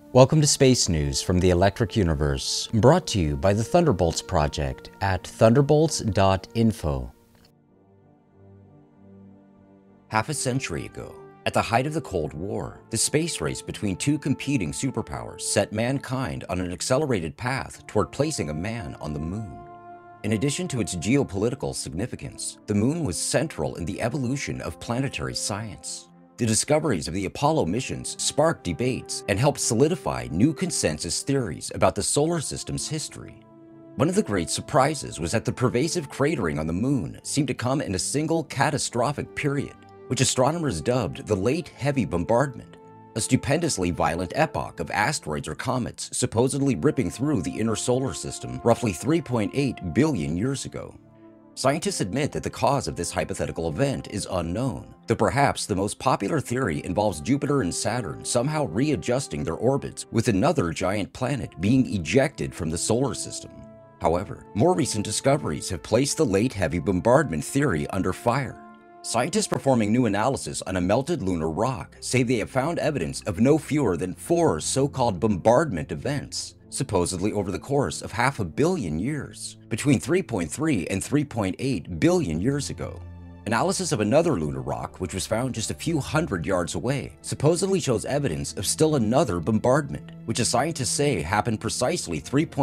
Welcome to Space News from the Electric Universe, brought to you by the Thunderbolts project at thunderbolts.info. Half a century ago, at the height of the Cold War, the space race between two competing superpowers set mankind on an accelerated path toward placing a man on the moon. In addition to its geopolitical significance, the moon was central in the evolution of planetary science. The discoveries of the Apollo missions sparked debates and helped solidify new consensus theories about the solar system's history. One of the great surprises was that the pervasive cratering on the moon seemed to come in a single catastrophic period, which astronomers dubbed the Late Heavy Bombardment, a stupendously violent epoch of asteroids or comets supposedly ripping through the inner solar system roughly 3.8 billion years ago. Scientists admit that the cause of this hypothetical event is unknown, though perhaps the most popular theory involves Jupiter and Saturn somehow readjusting their orbits with another giant planet being ejected from the solar system. However, more recent discoveries have placed the Late Heavy Bombardment theory under fire. Scientists performing new analysis on a melted lunar rock say they have found evidence of no fewer than 4 so-called bombardment events, supposedly over the course of 500 million years, between 3.3 and 3.8 billion years ago. Analysis of another lunar rock, which was found just a few hundred yards away, supposedly shows evidence of still another bombardment, which the scientists say happened precisely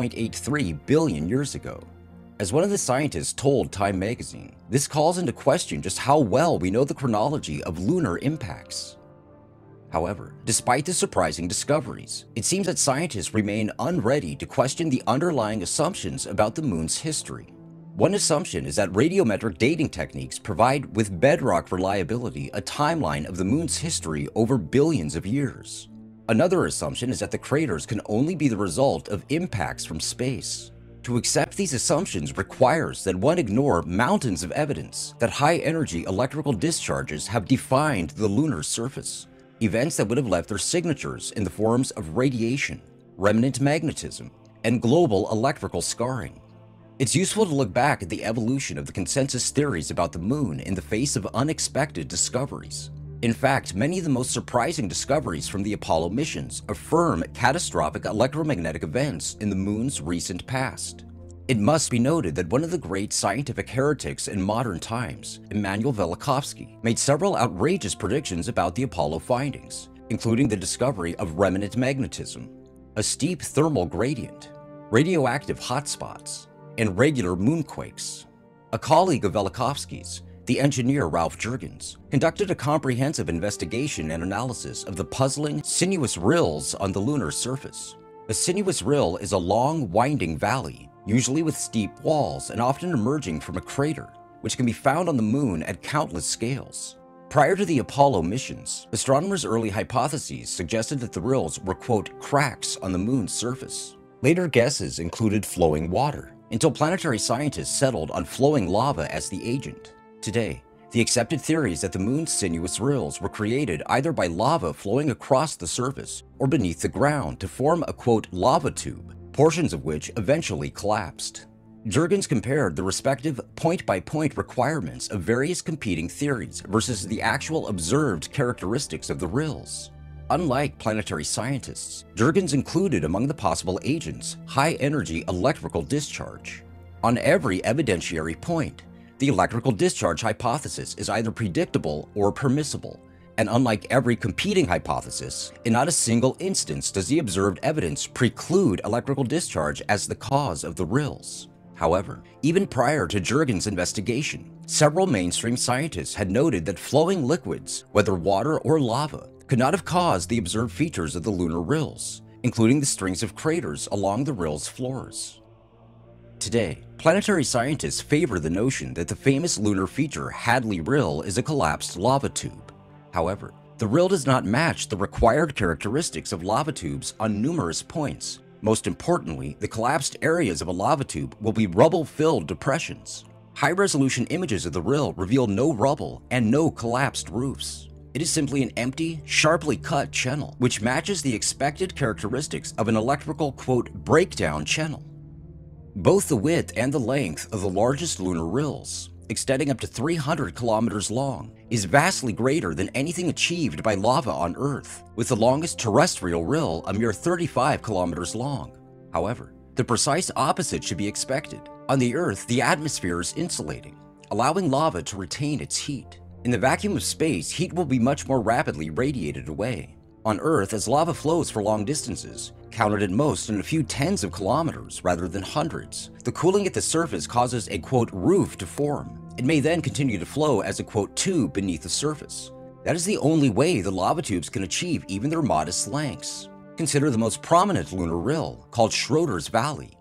3.83 billion years ago. As one of the scientists told Time magazine, this calls into question just how well we know the chronology of lunar impacts. However, despite the surprising discoveries, it seems that scientists remain unready to question the underlying assumptions about the moon's history. One assumption is that radiometric dating techniques provide with bedrock reliability a timeline of the moon's history over billions of years. Another assumption is that the craters can only be the result of impacts from space. To accept these assumptions requires that one ignore mountains of evidence that high-energy electrical discharges have defined the lunar surface, events that would have left their signatures in the forms of radiation, remnant magnetism, and global electrical scarring. It's useful to look back at the evolution of the consensus theories about the moon in the face of unexpected discoveries. In fact, many of the most surprising discoveries from the Apollo missions affirm catastrophic electromagnetic events in the moon's recent past. It must be noted that one of the great scientific heretics in modern times, Immanuel Velikovsky, made several outrageous predictions about the Apollo findings, including the discovery of remnant magnetism, a steep thermal gradient, radioactive hotspots, and regular moonquakes. A colleague of Velikovsky's, the engineer Ralph Jurgens, conducted a comprehensive investigation and analysis of the puzzling, sinuous rills on the lunar surface. A sinuous rill is a long, winding valley, usually with steep walls and often emerging from a crater, which can be found on the moon at countless scales. Prior to the Apollo missions, astronomers' early hypotheses suggested that the rills were, quote, cracks on the moon's surface. Later guesses included flowing water, until planetary scientists settled on flowing lava as the agent. Today, the accepted theory is that the moon's sinuous rills were created either by lava flowing across the surface or beneath the ground to form a, quote, lava tube, portions of which eventually collapsed. Jurgens compared the respective point-by-point requirements of various competing theories versus the actual observed characteristics of the rills. Unlike planetary scientists, Jurgens included among the possible agents high-energy electrical discharge. On every evidentiary point, the electrical discharge hypothesis is either predictable or permissible, and unlike every competing hypothesis, in not a single instance does the observed evidence preclude electrical discharge as the cause of the rills. However, even prior to Jurgens' investigation, several mainstream scientists had noted that flowing liquids, whether water or lava, could not have caused the observed features of the lunar rills, including the strings of craters along the rills' floors. Today, planetary scientists favor the notion that the famous lunar feature Hadley Rill is a collapsed lava tube. However, the rill does not match the required characteristics of lava tubes on numerous points. Most importantly, the collapsed areas of a lava tube will be rubble-filled depressions. High-resolution images of the rill reveal no rubble and no collapsed roofs. It is simply an empty, sharply cut channel, which matches the expected characteristics of an electrical, quote, breakdown channel. Both the width and the length of the largest lunar rills, extending up to 300 kilometers long, is vastly greater than anything achieved by lava on Earth, with the longest terrestrial rill a mere 35 kilometers long. However, the precise opposite should be expected. On the Earth, the atmosphere is insulating, allowing lava to retain its heat. In the vacuum of space, heat will be much more rapidly radiated away. On Earth, as lava flows for long distances, counted at most in a few tens of kilometers rather than hundreds, the cooling at the surface causes a quote roof to form. It may then continue to flow as a quote tube beneath the surface. That is the only way the lava tubes can achieve even their modest lengths. Consider the most prominent lunar rill, called Schroeder's Valley,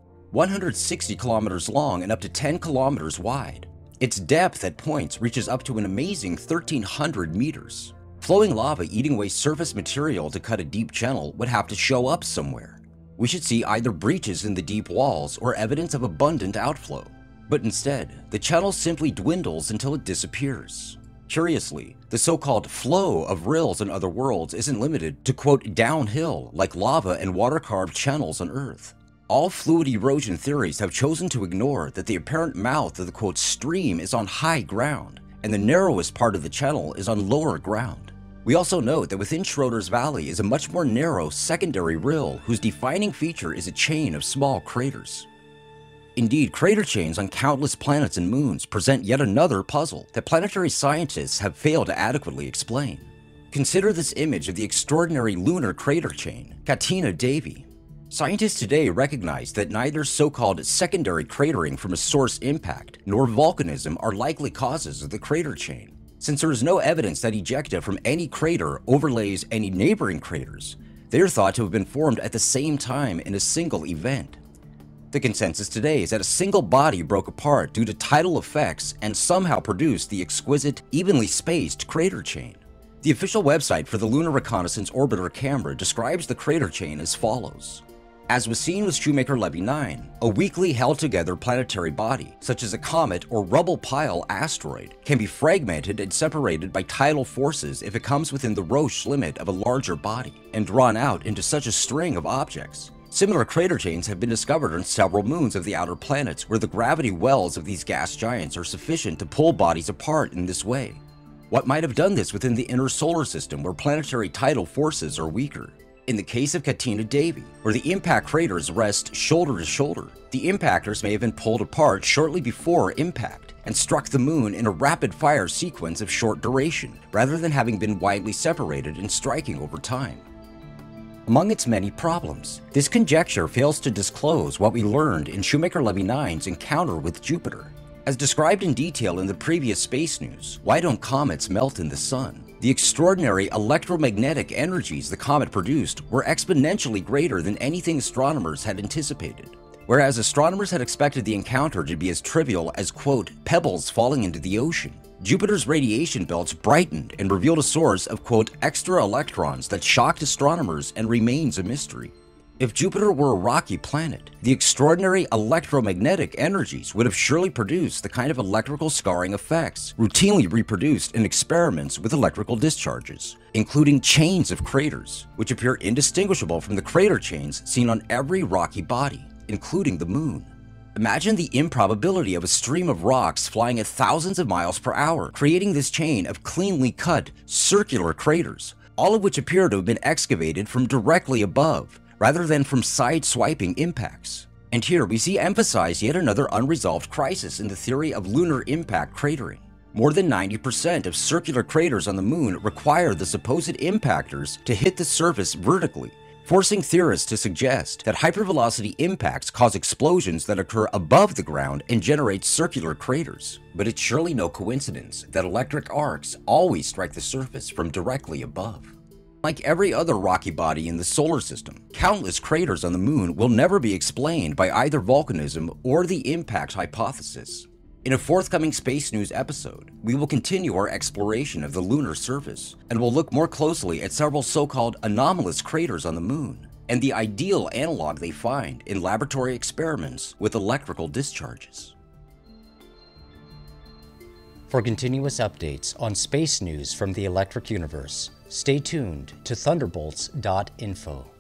160 kilometers long and up to 10 kilometers wide. Its depth at points reaches up to an amazing 1,300 meters. Flowing lava eating away surface material to cut a deep channel would have to show up somewhere. We should see either breaches in the deep walls or evidence of abundant outflow. But instead, the channel simply dwindles until it disappears. Curiously, the so-called flow of rills in other worlds isn't limited to quote downhill like lava and water-carved channels on Earth. All fluid erosion theories have chosen to ignore that the apparent mouth of the quote stream is on high ground, and the narrowest part of the channel is on lower ground. We also note that within Schroeder's Valley is a much more narrow secondary rill whose defining feature is a chain of small craters. Indeed, crater chains on countless planets and moons present yet another puzzle that planetary scientists have failed to adequately explain. Consider this image of the extraordinary lunar crater chain, Catena-Davy. Scientists today recognize that neither so-called secondary cratering from a source impact nor volcanism are likely causes of the crater chain. Since there is no evidence that ejecta from any crater overlays any neighboring craters, they are thought to have been formed at the same time in a single event. The consensus today is that a single body broke apart due to tidal effects and somehow produced the exquisite, evenly spaced crater chain. The official website for the Lunar Reconnaissance Orbiter camera describes the crater chain as follows. As was seen with Shoemaker-Levy 9, a weakly held-together planetary body, such as a comet or rubble pile asteroid, can be fragmented and separated by tidal forces if it comes within the Roche limit of a larger body, and drawn out into such a string of objects. Similar crater chains have been discovered on several moons of the outer planets where the gravity wells of these gas giants are sufficient to pull bodies apart in this way. What might have done this within the inner solar system where planetary tidal forces are weaker? In the case of Catena-Davy, where the impact craters rest shoulder to shoulder, the impactors may have been pulled apart shortly before impact and struck the moon in a rapid-fire sequence of short duration, rather than having been widely separated and striking over time. Among its many problems, this conjecture fails to disclose what we learned in Shoemaker-Levy 9's encounter with Jupiter. As described in detail in the previous space news, why don't comets melt in the sun? The extraordinary electromagnetic energies the comet produced were exponentially greater than anything astronomers had anticipated. Whereas astronomers had expected the encounter to be as trivial as, quote, pebbles falling into the ocean, Jupiter's radiation belts brightened and revealed a source of, quote, extra electrons that shocked astronomers and remains a mystery. If Jupiter were a rocky planet, the extraordinary electromagnetic energies would have surely produced the kind of electrical scarring effects routinely reproduced in experiments with electrical discharges, including chains of craters, which appear indistinguishable from the crater chains seen on every rocky body, including the moon. Imagine the improbability of a stream of rocks flying at thousands of miles per hour, creating this chain of cleanly cut, circular craters, all of which appear to have been excavated from directly above, rather than from side-swiping impacts. And here we see emphasized yet another unresolved crisis in the theory of lunar impact cratering. More than 90% of circular craters on the moon require the supposed impactors to hit the surface vertically, forcing theorists to suggest that hypervelocity impacts cause explosions that occur above the ground and generate circular craters. But it's surely no coincidence that electric arcs always strike the surface from directly above. Like every other rocky body in the solar system, countless craters on the moon will never be explained by either volcanism or the impact hypothesis. In a forthcoming Space News episode, we will continue our exploration of the lunar surface, and we'll look more closely at several so-called anomalous craters on the moon, and the ideal analog they find in laboratory experiments with electrical discharges. For continuous updates on space news from the electric universe, stay tuned to thunderbolts.info.